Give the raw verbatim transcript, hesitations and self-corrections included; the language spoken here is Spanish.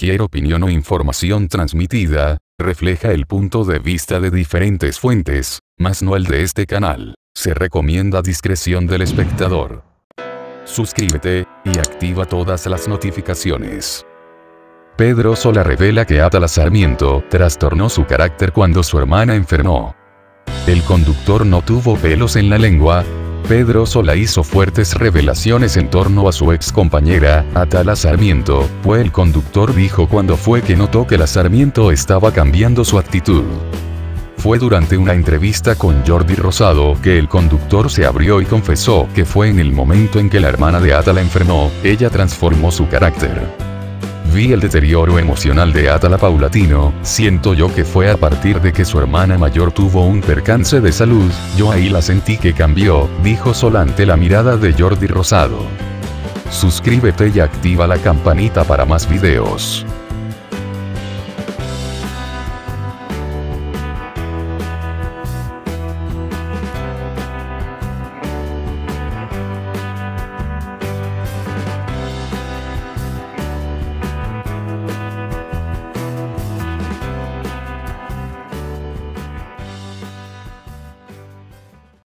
Cualquier opinión o información transmitida, refleja el punto de vista de diferentes fuentes, mas no el de este canal. Se recomienda discreción del espectador. Suscríbete, y activa todas las notificaciones. Pedro Sola revela que Atala Sarmiento trastornó su carácter cuando su hermana enfermó. El conductor no tuvo pelos en la lengua. Pedro Sola hizo fuertes revelaciones en torno a su ex compañera, Atala Sarmiento, pues el conductor dijo cuando fue que notó que la Sarmiento estaba cambiando su actitud. Fue durante una entrevista con Jordi Rosado que el conductor se abrió y confesó que fue en el momento en que la hermana de Atala enfermó, ella transformó su carácter. Vi el deterioro emocional de Atala paulatino, siento yo que fue a partir de que su hermana mayor tuvo un percance de salud, yo ahí la sentí que cambió, dijo Sola ante la mirada de Jordi Rosado. Suscríbete y activa la campanita para más videos.